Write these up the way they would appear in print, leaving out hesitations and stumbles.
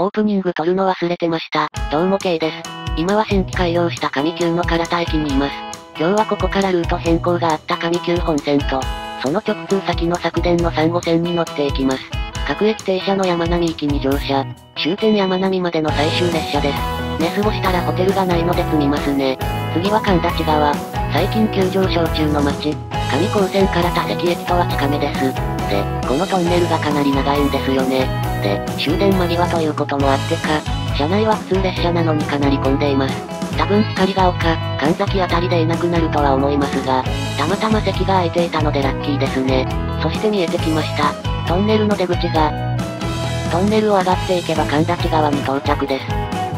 オープニング撮るの忘れてました。どうも K です。今は新規開業した上急の唐田駅にいます。今日はここからルート変更があった上急本線と、その直通先の昨電の3号線に乗っていきます。各駅停車の山並行きに乗車。終点山並までの最終列車です。寝過ごしたらホテルがないので積みますね。次は神立川。最近急上昇中の街。上高線から田関駅とは近めです。で、このトンネルがかなり長いんですよね。で、終電間際ということもあってか、車内は普通列車なのにかなり混んでいます。多分光が丘、神崎あたりでいなくなるとは思いますが、たまたま席が空いていたのでラッキーですね。そして見えてきました。トンネルの出口が、トンネルを上がっていけば神立川に到着です。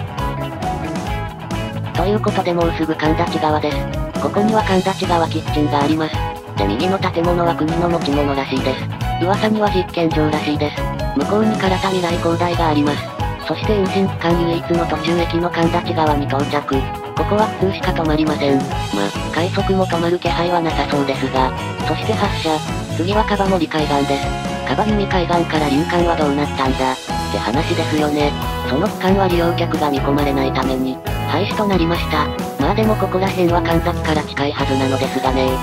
ということでもうすぐ神立川です。ここには神立川キッチンがあります。で、右の建物は国の持ち物らしいです。噂には実験場らしいです。向こうに唐田未来工大があります。そして運賃期間唯一の途中駅の神立川に到着。ここは普通しか止まりません。快速も止まる気配はなさそうですが。そして発車。次は樺森海岸です。樺弓海岸から林間はどうなったんだって話ですよね。その区間は利用客が見込まれないために、廃止となりました。まあでもここら辺は神崎から近いはずなのですがね。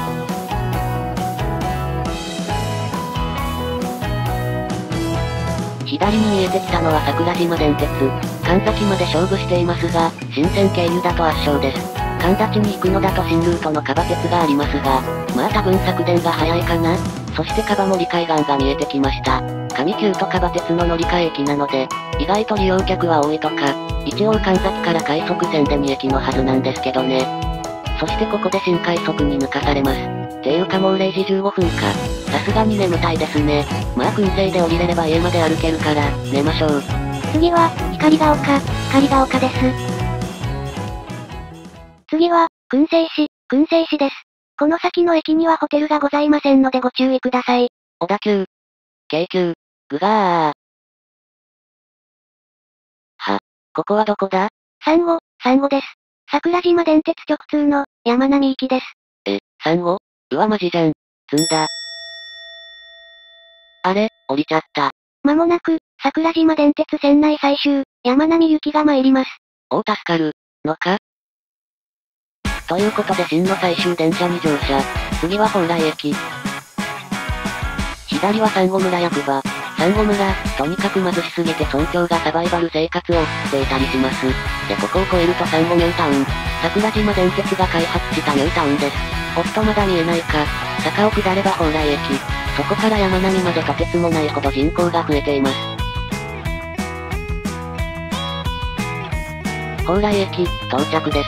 左に見えてきたのは桜島電鉄。神崎まで勝負していますが、新線経由だと圧勝です。神立に行くのだと新ルートの樺鉄がありますが、まあ多分昨電が早いかな。そして樺森海岸が見えてきました。上急と樺鉄の乗り換え駅なので、意外と利用客は多いとか、一応神崎から快速線で2駅のはずなんですけどね。そしてここで新快速に抜かされます。っていうかもう0時15分か。さすがに眠たいですね。まあ燻製で降りれれば家まで歩けるから、寝ましょう。 次は、光が丘です。次は、燻製市です。この先の駅にはホテルがございませんのでご注意ください。 小田急、京急、グガー。ここはどこだ？ 産後です。桜島電鉄直通の、山並行きです。 産後？うわマジじゃん。積んだ。あれ、降りちゃった。 まもなく、桜島電鉄線内最終、山並行きが参ります。 お助かる、のか？ということで真の最終電車に乗車。次は蓬莱駅。左は産後村役場。産後村、とにかく貧しすぎて村長がサバイバル生活を送っていたりします。で、ここを越えると産後ニュータウン。桜島電鉄が開発したニュータウンです。おっとまだ見えないか。坂を下れば蓬莱駅。そこから山並までとてつもないほど人口が増えています。蓬莱駅、到着です。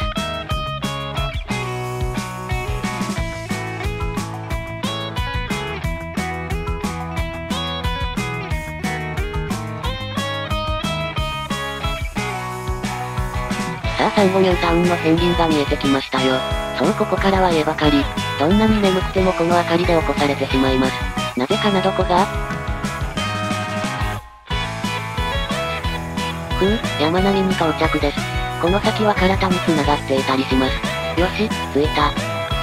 さあ産後ニュータウンの片鱗が見えてきましたよ。そうここからは家ばかり。どんなに眠くてもこの明かりで起こされてしまいます。なぜかなどこが？山並に到着です。この先は唐田に繋がっていたりします。よし、着いた。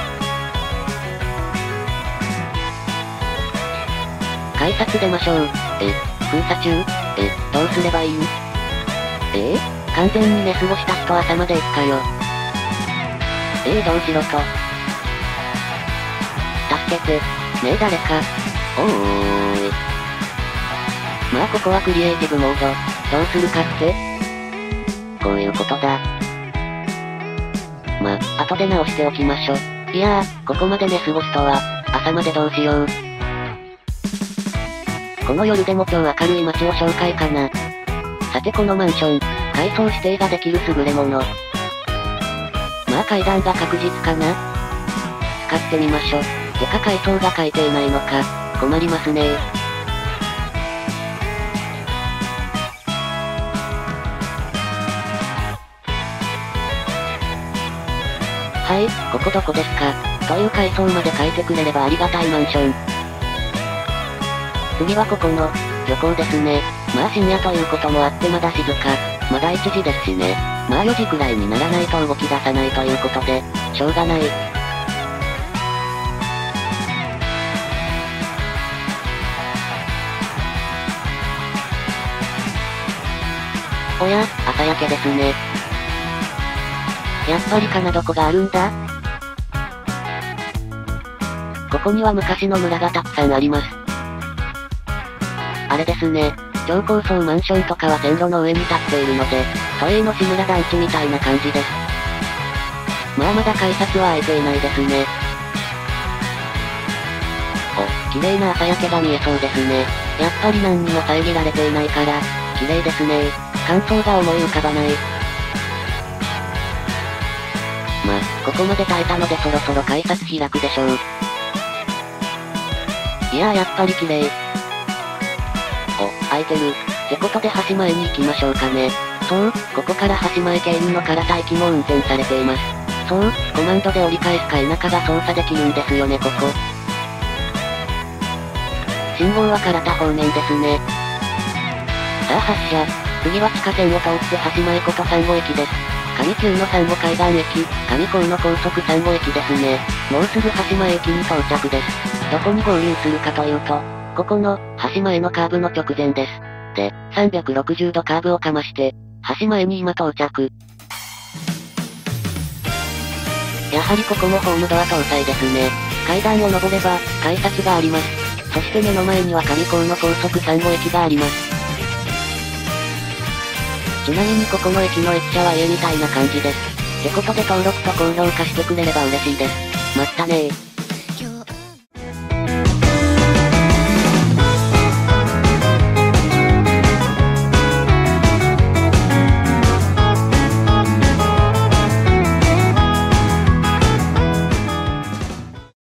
改札出ましょう。封鎖中？どうすればいい？完全に寝過ごした人朝まで行くかよ。どうしろと。助けて。ねえ誰か。おーい。まあここはクリエイティブモード。どうするかって？こういうことだ。まあ、後で直しておきましょ。いやー、ここまで寝過ごすとは、朝までどうしよう。この夜でも超明るい街を紹介かな。さてこのマンション、階層指定ができる優れもの。まあ階段が確実かな？使ってみましょ。てか階層が書いていないのか、困りますね。はい、ここどこですか？という階層まで書いてくれればありがたいマンション。次はここの、漁港ですね。まあ深夜ということもあってまだ静か。まだ1時ですしね。まあ4時くらいにならないと動き出さないということで、しょうがない。 おや、朝焼けですね。やっぱりかなどこがあるんだ？ここには昔の村がたくさんあります。あれですね。超高層マンションとかは線路の上に立っているので、都営の志村団地みたいな感じです。まあまだ改札は開いていないですね。お、綺麗な朝焼けが見えそうですね。やっぱり何にも遮られていないから、綺麗ですね。感想が思い浮かばない。ま、ここまで耐えたのでそろそろ改札開くでしょう。いやーやっぱり綺麗。お、開いてる。ってことで橋前に行きましょうかね。そう、ここから橋前経由の唐田駅も運転されています。そう、コマンドで折り返すか否かが操作できるんですよねここ。信号は唐田方面ですね。さあ発車。次は地下線を通って橋前こと三郷駅です。上急の三郷海岸駅、上高の高速三郷駅ですね。もうすぐ橋前駅に到着です。どこに合流するかというと、ここの、橋前のカーブの直前です。で、360度カーブをかまして、橋前に今到着。やはりここもホームドア搭載ですね。階段を登れば、改札があります。そして目の前には上高の高速三郷駅があります。ちなみにここの駅の駅舎は家みたいな感じです。ってことで登録と高評価してくれれば嬉しいです。まったねー。